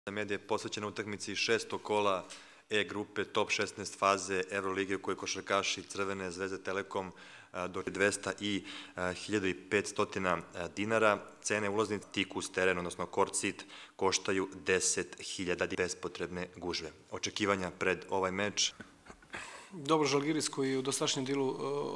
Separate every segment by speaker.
Speaker 1: Medija je posvećena utakmici 6. kola E grupe top 16 faze Evrolige u kojoj košarkaši Crvene zvezde Telekom do 200 i 1500 dinara. Cene ulaznice tik uz teren, odnosno court seat, koštaju 10.000 bespotrebne gužve. Očekivanja pred ovaj meč?
Speaker 2: Dobro, Žalgiris koji je u dosadašnjem dijelu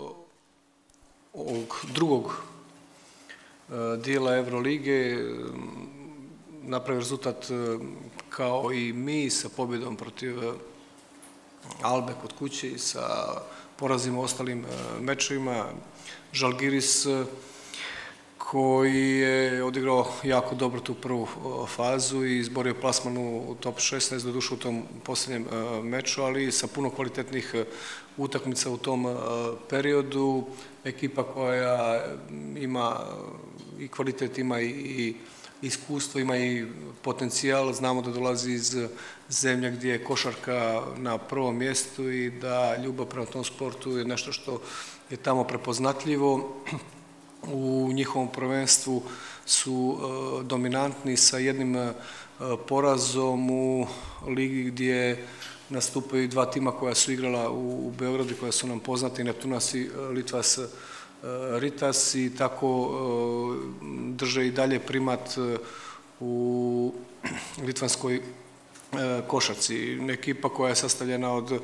Speaker 2: ovog drugog dijela Evrolige napravio rezultat kao i mi sa pobjedom protiv Albe kod kuće i sa porazima u ostalim mečevima. Žalgiris koji je odigrao jako dobro tu prvu fazu i izborio plasman u top 16, doduše u tom posljednjem meču, ali sa puno kvalitetnih utakmica u tom periodu. Ekipa koja ima i kvalitet, ima i iskustvo, ima i potencijal. Znamo da dolazi iz zemlje gdje je košarka na prvom mjestu i da ljubav prema tom sportu je nešto što je tamo prepoznatljivo. U njihovom prvenstvu su dominantni sa jednim porazom u ligi gdje nastupaju dva tima koja su igrala u Beogradu i koja su nam poznati, Neptunas i Litvas Ritas, i tako drže i dalje primat u litvanskoj košarci. Ekipa koja je sastavljena od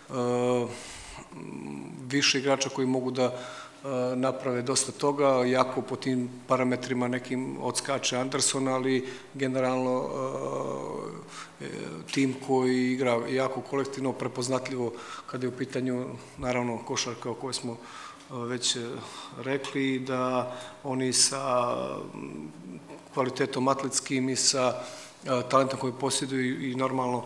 Speaker 2: više igrača koji mogu da naprave dosta toga, jako po tim parametrima nekim odskače Anderson, ali generalno tim koji igra jako kolektivno, prepoznatljivo kada je u pitanju naravno košarka o kojoj smo već rekli, da oni sa kvalitetom atletskim i sa talentom koji posjeduju i normalno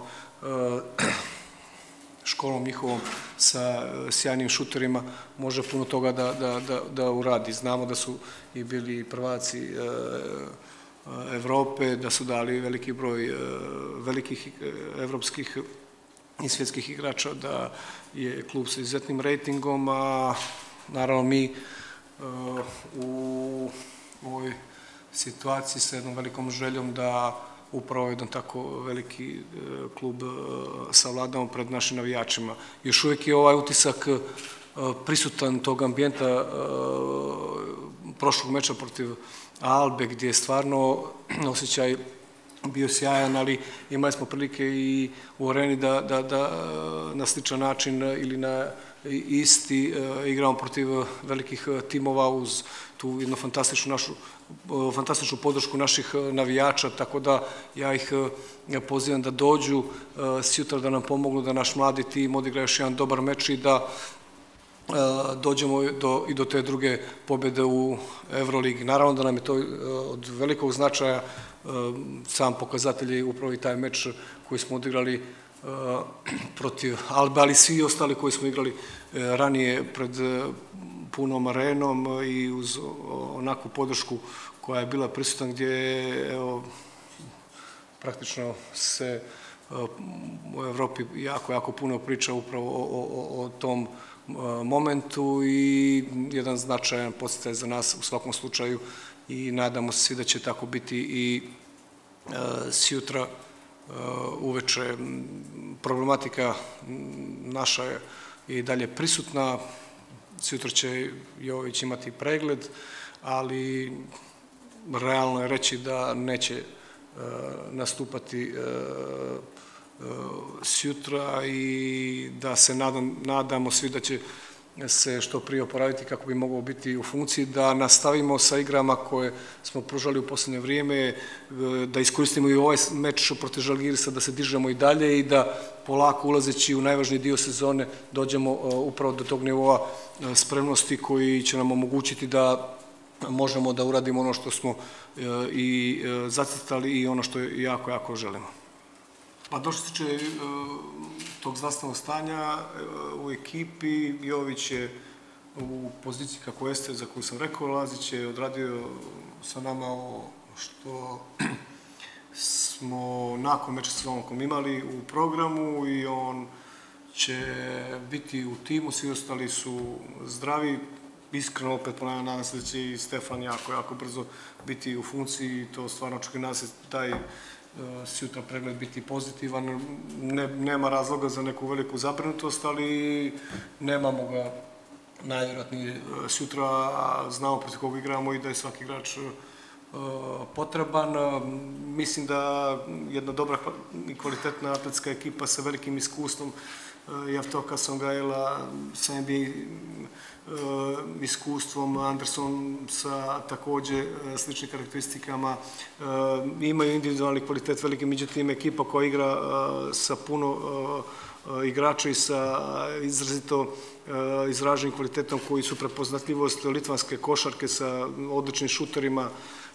Speaker 2: školom njihovom sa sjajnim šuterima može puno toga da uradi. Znamo da su i bili prvaci Evrope, da su dali veliki broj velikih evropskih i svjetskih igrača, da je klub sa izuzetnim rejtingom, a naravno mi u ovoj situaciji sa jednom velikom željom da upravo jedan tako veliki klub savladamo pred našim navijačima. Još uvijek je ovaj utisak prisutan tog ambijenta prošlog meča protiv Albe, gdje je stvarno osjećaj bio sjajan, ali imali smo prilike i u areni da na sličan način ili na isti igramo protiv velikih timova uz tu jednu fantastičnu podršku naših navijača, tako da ja ih pozivam da dođu sutra da nam pomognu da naš mladi tim odigra još jedan dobar meč i da dođemo i do te druge pobjede u Evroligi. Naravno da nam je to od velikog značaja, sam pokazatelj je upravo i taj meč koji smo odigrali protiv Albe, ali svi ostali koji smo igrali ranije pred punom arenom i uz onakvu podršku koja je bila prisutna, gdje praktično se u Evropi jako puno priča upravo o tom momentu i jedan značajan podsticaj za nas u svakom slučaju, i nadamo se svi da će tako biti i sutra uveče. Problematika naša je i dalje prisutna. Sutra će Jović imati pregled, ali realno je reći da neće nastupati sutra i da se nadamo svi da će se što prije oporaviti kako bi mogao biti u funkciji, da nastavimo sa igrama koje smo pružali u posljednje vrijeme, da iskoristimo i ovaj meč protiv Žalgirisa, da se dižemo i dalje i da polako ulazeći u najvažniji dio sezone dođemo upravo do tog nivoa spremnosti koji će nam omogućiti da možemo da uradimo ono što smo i zacrtali i ono što jako želimo. Pa došli se tiče tog zdravstvenog stanja u ekipi, Jović je u poziciji kako jeste, za koju sam rekao, Lazić je odradio sa nama ovo što smo nakon meča s Lonkom imali u programu i on će biti u timu, svi ostali su zdravi. Iskreno opet ponavljam, nadam se da će i Stefan jako brzo biti u funkciji i to stvarno očekujem da se taj sutra pregled biti pozitivan. Nema razloga za neku veliku zabrinutost, ali nemamo ga najvjerojatnije sutra, a znamo protiv koga igramo i da je svaki igrač potreban. Mislim da jedna dobra i kvalitetna atletska ekipa sa velikim iskustvom Javtoka Songaila sa NBA iskustvom, Anderson sa također sličnim karakteristikama, imaju individualni kvalitet veliki, međutim ekipa koja igra sa puno igrača i sa izrazito izraženim kvalitetom koji su prepoznatljivost litvanske košarke sa odličnim šuterima,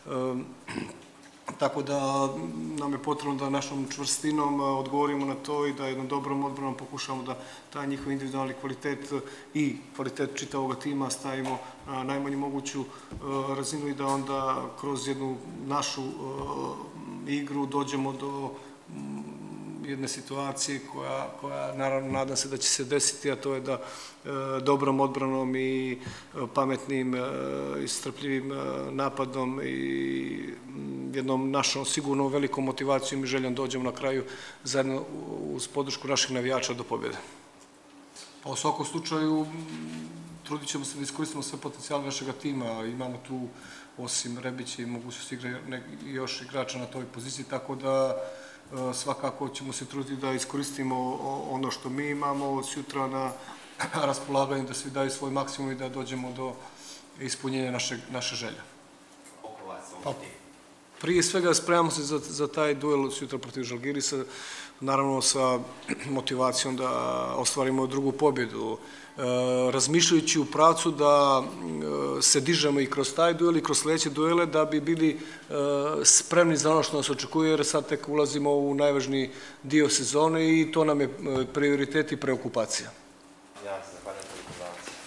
Speaker 2: tako da nam je potrebno da našom čvrstinom odgovorimo na to i da jednom dobrom odbranom pokušamo da taj njihov individualni kvalitet i kvalitet čitavog tima stavimo na najmanju moguću razinu i da onda kroz jednu našu igru dođemo do jedne situacije koja naravno nadam se da će se desiti, a to je da dobrom odbranom i pametnim i strpljivim napadom i jednom našom sigurno velikom motivacijom i željom dođemo na kraju zajedno uz podršku naših navijača do pobjede. Pa u svakom slučaju trudit ćemo se da iskoristimo sve potencijale našeg tima. Imamo tu osim Rebića i mogućnosti igre još igrača na toj poziciji, tako da svakako ćemo se truditi da iskoristimo ono što mi imamo sutra na raspolaganju, da svi daju svoj maksimum i da dođemo do ispunjenja naše želje. Pa, prije svega spremamo se za taj duel sutra protiv Žalgirisa, naravno sa motivacijom da ostvarimo drugu pobjedu, razmišljajući u pravcu da se dižemo i kroz taj duel i kroz sljedeće duele da bi bili spremni za ono što nas očekuje, jer sad tek ulazimo u najvažniji dio sezone i to nam je prioritet i preokupacija.
Speaker 3: Ja se zahvaljujem.